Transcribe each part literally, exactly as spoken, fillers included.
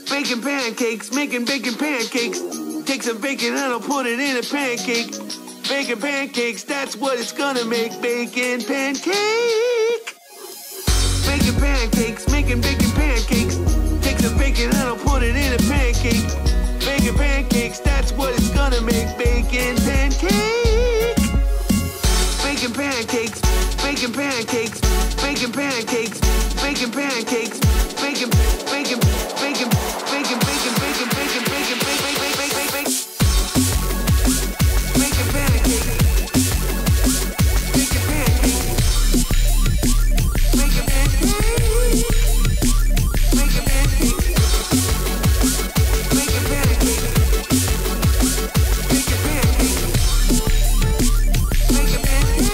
Baking pancakes, making bacon pancakes. Take some bacon and I'll put it in a pancake. Bacon pancakes, that's what it's gonna make. Bacon pancake. Bacon pancakes, making bacon pancakes. Take some bacon and I'll put it in a pancake. Bacon pancakes, that's what it's gonna make. Bacon pancake. Bacon pancakes, bacon pancakes, bacon pancakes, bacon pancakes, bacon, bacon, bacon, bacon, bacon, bacon, bacon, bacon, bacon, bacon, bacon, bacon, bacon pancakes, bacon pancakes, bacon pancakes, bacon pancakes, bacon pancakes, bacon pancakes, bacon pancakes.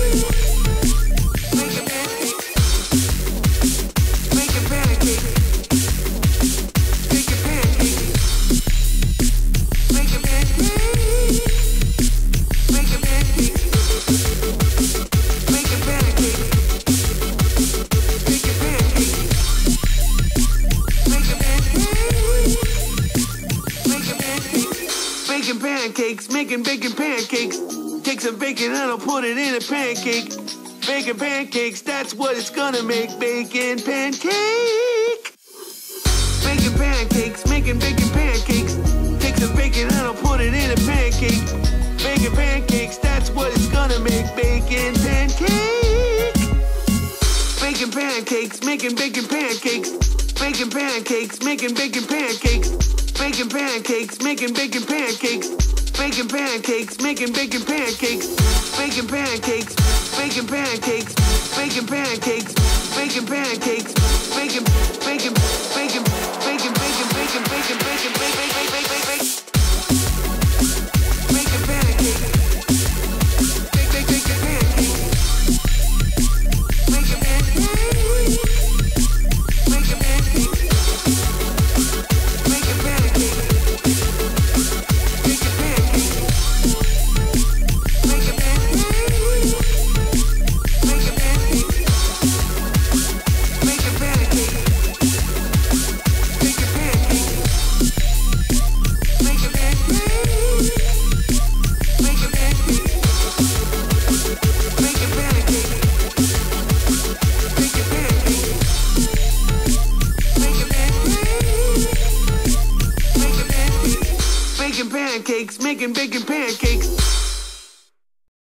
Bacon pancakes, making bacon pancakes. Take some bacon and I'll put it in a pancake. Bacon pancakes, that's what it's gonna make. Bacon pancake. Bacon pancakes, making bacon pancakes. Take some bacon and I'll put it in a pancake. Bacon pancakes, that's what it's gonna make. Bacon pancake. Bacon pancakes, making bacon pancakes. Bacon pancakes, making bacon pancakes. Bacon pancakes, making bacon pancakes. Bacon pancakes, making bacon pancakes. Bacon pancakes, bacon pancakes, bacon pancakes, bacon pancakes, bacon, bacon.